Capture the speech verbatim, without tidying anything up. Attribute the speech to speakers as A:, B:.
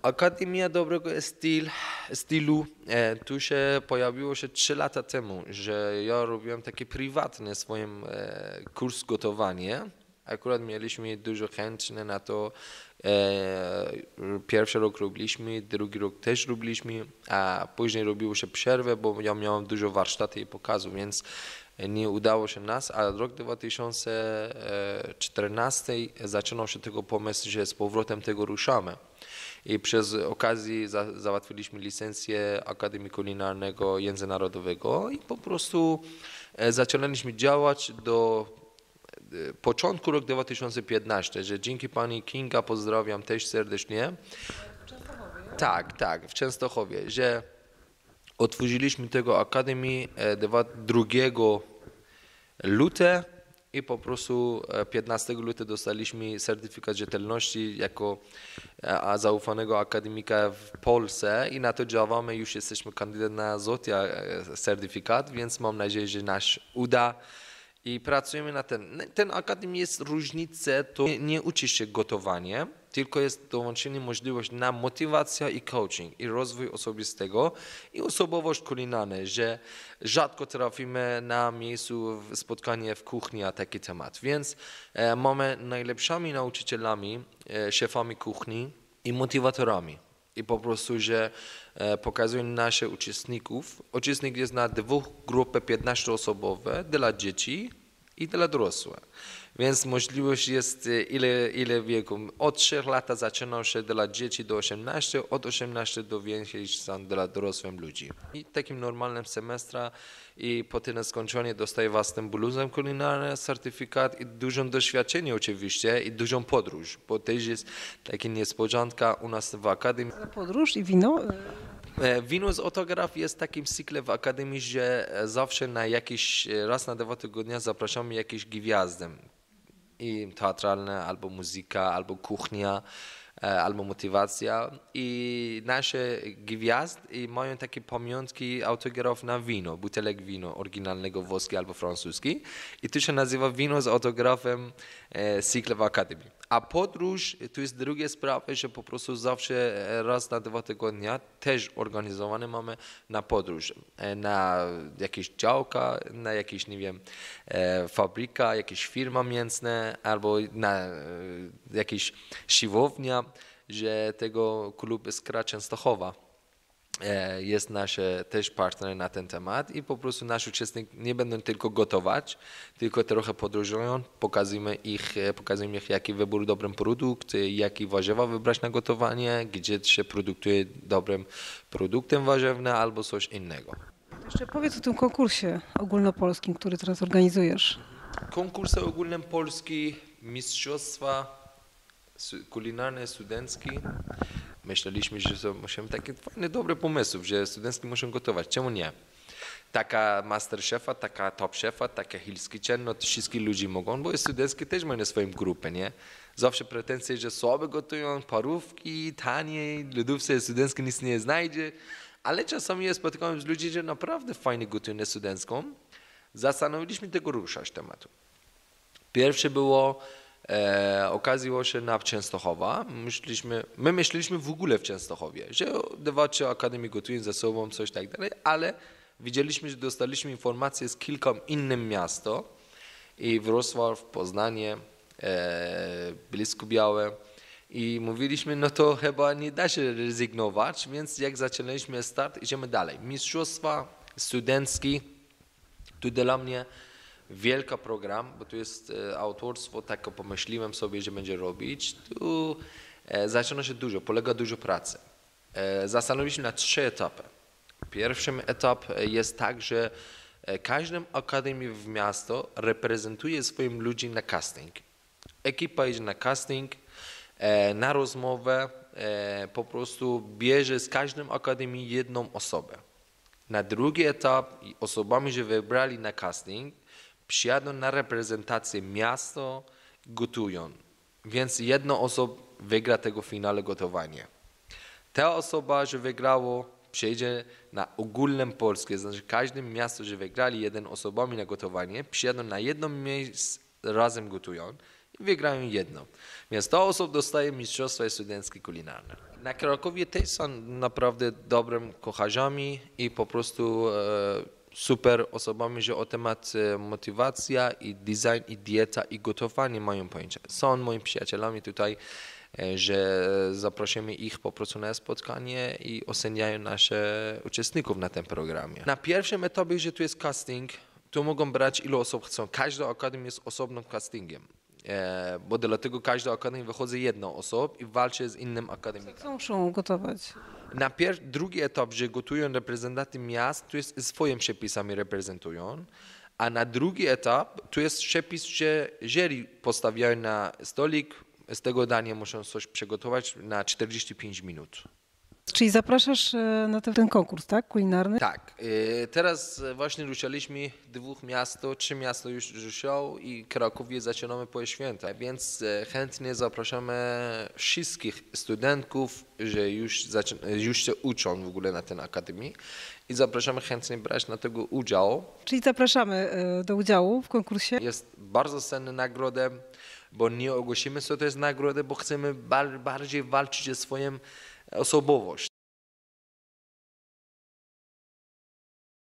A: Akademia Dobrego Styl, Stylu e, tu się pojawiło się trzy lata temu, że ja robiłem taki prywatny swoim e, kurs gotowania. Akurat mieliśmy dużo chętnych na to. E, pierwszy rok robiliśmy, drugi rok też robiliśmy, a później robiło się przerwę, bo ja miałem dużo warsztatów i pokazów, więc nie udało się nas, a rok dwa tysiące czternasty zaczynał się tego pomysł, że z powrotem tego ruszamy. I przez okazję za, załatwiliśmy licencję Akademii Kulinarnego Międzynarodowego i po prostu e, zaczynaliśmy działać do e, początku roku dwa tysiące piętnastego, że dzięki pani Kinga, pozdrawiam też serdecznie.
B: W Częstochowie?
A: Tak, tak, w Częstochowie, że otworzyliśmy tego Akademii drugiego lutego i po prostu piętnastego lutego dostaliśmy certyfikat rzetelności jako a zaufanego akademika w Polsce i na to działamy, już jesteśmy kandydat na Zotia certyfikat, więc mam nadzieję, że nasz uda i pracujemy na ten. Ten akademii jest różnicę, to nie, nie uczy się gotowanie, tylko jest dołączenie możliwość na motywacja i coaching i rozwój osobistego i osobowość kulinarna, że rzadko trafimy na miejscu w spotkanie w kuchni na taki temat. Więc e, mamy najlepszymi nauczycielami, e, szefami kuchni i motywatorami. I po prostu, że e, pokazują naszych uczestników. Uczestnik jest na dwóch grupy piętnastoosobowe dla dzieci i dla dorosłych. Więc możliwość jest ile, ile wieku. Od trzech lat zaczyna się dla dzieci do osiemnastu, od osiemnastu do więcej są dla dorosłych ludzi. I takim normalnym semestra i po tym skończeniu dostaje własnym bluzem kulinarny certyfikat i dużą doświadczenie oczywiście i dużą podróż, bo też jest taka niespodzianka u nas w Akademii.
B: Podróż i wino?
A: Wino z autograf jest takim cyklem w Akademii, że zawsze na jakiś raz na dwa tygodnie zapraszamy jakieś gwiazdy. I teatralne, albo muzyka, albo kuchnia, albo motywacja. I nasze gwiazdy mają takie pamiątki autograf na wino, butelek wino oryginalnego włoskie albo francuski. I to się nazywa wino z autografem e, cykl w Akademii. A podróż to jest druga sprawa, że po prostu zawsze raz na dwa tygodnie też organizowane mamy na podróż. Na jakieś działka, na jakieś, nie wiem, e, fabryka, jakieś firma mięsne albo na e, jakieś siłownia, że tego klub Skra Częstochowa e, jest nasz też partner na ten temat i po prostu nasz uczestnik nie będą tylko gotować, tylko trochę podróżują, pokazujemy ich, pokazujemy ich jaki wybór dobry produkt, jaki warzywa wybrać na gotowanie, gdzie się produkuje dobrym produktem warzywnym albo coś innego.
B: Jeszcze powiedz o tym konkursie ogólnopolskim, który teraz organizujesz.
A: Konkurs ogólnopolski, mistrzostwa kulinarne, studenckie. Myśleliśmy, że to musimy takie fajne, dobre pomysły, że studenci muszą gotować. Czemu nie? Taka masterchefa, taka top szefa, taka Hell's Kitchen, no to wszystkie ludzie mogą, bo studenckie też mają swoją grupę, nie? Zawsze pretensje, że słabe gotują, parówki, taniej, lodówce studenckie nic nie znajdzie, ale czasami spotykamy z ludźmi, że naprawdę fajnie gotują na studencką. Zastanowiliśmy tego ruszać tematu. Pierwsze było E, okazało się na Częstochowa. Myśleliśmy, my myśleliśmy w ogóle w Częstochowie, że dwa, trzy akademie gotują ze sobą, coś tak dalej, ale widzieliśmy, że dostaliśmy informacje z kilka innych miast i Wrocław, Poznanie, e, Bielsko-Białe i mówiliśmy, no to chyba nie da się rezygnować, więc jak zaczęliśmy start, idziemy dalej. Mistrzostwa studenckie, tu dla mnie wielki program, bo tu jest e, autorstwo, tak pomyśliłem sobie, że będzie robić. Tu e, zaczyna się dużo, polega dużo pracy. E, zastanowiliśmy na trzy etapy. Pierwszy etap jest tak, że każdą akademię w miasto reprezentuje swoim ludzi na casting. Ekipa idzie na casting, e, na rozmowę, e, po prostu bierze z każdą akademii jedną osobę. Na drugi etap osobami, że wybrali na casting, przyjadą na reprezentację miasto, gotują. Więc jedna osoba wygra tego finale gotowanie. Ta osoba, że wygrało, przejdzie na ogólne polskie, znaczy każde miasto, że wygrali jeden osobami na gotowanie, przyjadą na jedno miejsce, razem gotują i wygrają jedno. Więc ta osoba dostaje mistrzostwo studenckie kulinarne. Na Krakowie też są naprawdę dobrym kucharzami i po prostu e, super osobami, że o temat e, motywacja i design i dieta i gotowanie mają pojęcie. Są moimi przyjacielami tutaj, e, że zaprosimy ich po prostu na spotkanie i oceniają nasze uczestników na tym programie. Na pierwszym etapie, że tu jest casting, tu mogą brać ilu osób chcą. Każda akademia jest osobnym castingiem. E, bo dlatego każda akademia wychodzi jedną osobą i walczy z innym akademikiem.
B: Co muszą gotować?
A: Na pier- drugi etap, że gotują reprezentanty miast, to jest swoimi przepisami reprezentują, a na drugi etap to jest przepis, że jury postawiają na stolik, z tego dania muszą coś przygotować na czterdzieści pięć minut.
B: Czyli zapraszasz e, na ten, ten konkurs, tak? Kulinarny?
A: Tak, e, teraz właśnie ruszaliśmy dwóch miasto, trzy miasta już ruszają i Krakowie zaczynamy po święta, więc e, chętnie zapraszamy wszystkich studentów, że już, zaczyn- już się uczą w ogóle na tej akademii i zapraszamy chętnie brać na tego udział.
B: Czyli zapraszamy e, do udziału w konkursie.
A: Jest bardzo cenna nagroda, bo nie ogłosimy, co to jest nagroda, bo chcemy bar- bardziej walczyć ze swoją osobowością.